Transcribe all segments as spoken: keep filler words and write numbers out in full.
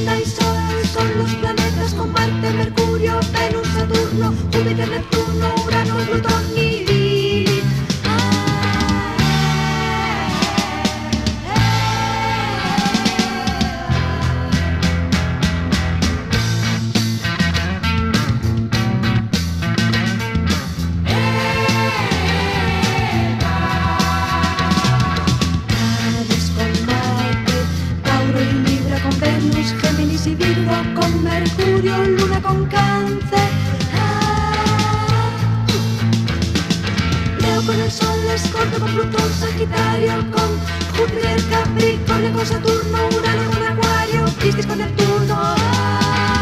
Luna y Sol son los planetas con Marte, Mercurio, Venus, Saturno, Júpiter, Neptuno, Urano, Plutón y Lilith. Géminis y Virgo con Mercurio, Luna con Cáncer. Ah. Leo con el Sol, Escorpio con Plutón, Sagitario con Júpiter, Capricornio con Saturno, Urano con Acuario, Piscis con Neptuno. Ah.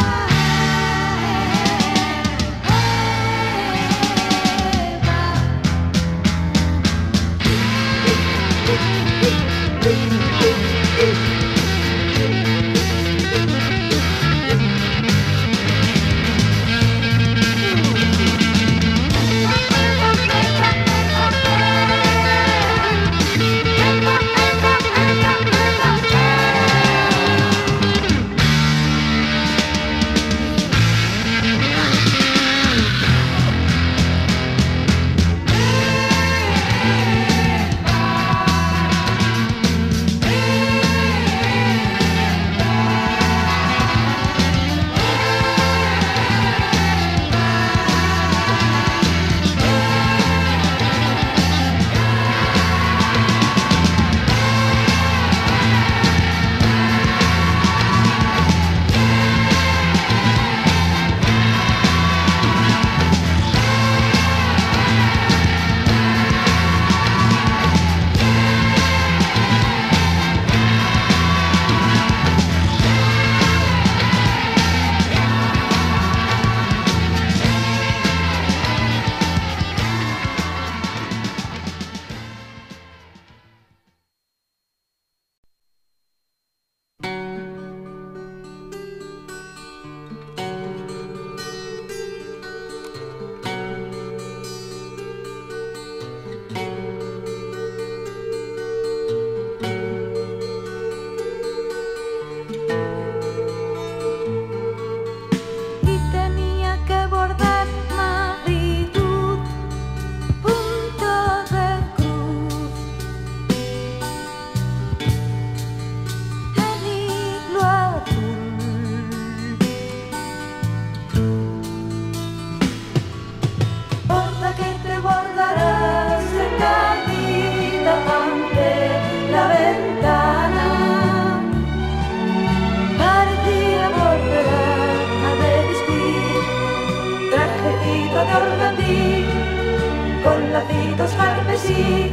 Con lacitos carmesí,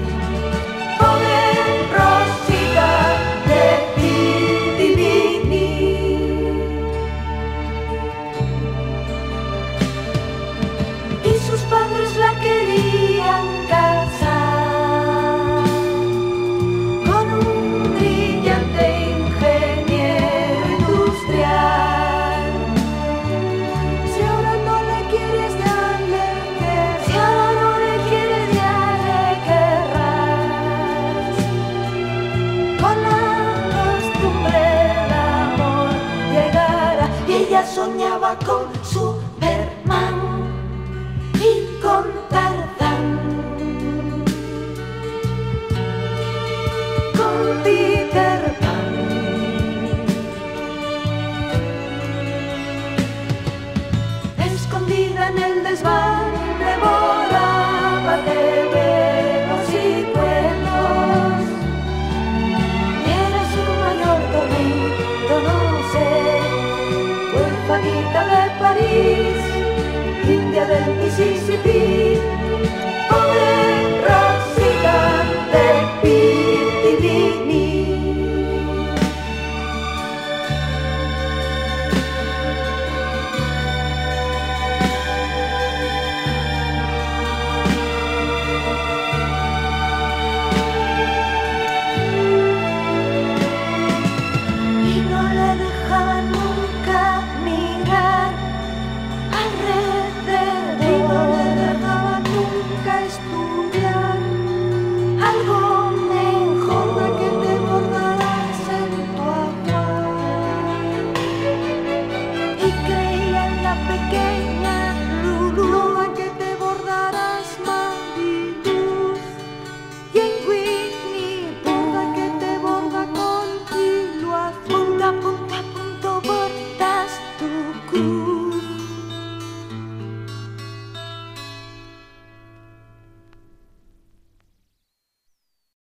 joven Rosita de Vintimini. Y sus padres la querían casar con un brillante ingeniero industrial. Si ahora no le quieres darle que, si ahora no le quieres darle querrás. Con la costumbre el amor llegará. Y ella soñaba con Superman y con Tarzán, con Peter Pan. Escondida en el desván, devoraba de velos y cuentos. Y era su mayor tormento, no sé, huérfanita de París, india del Mississippi.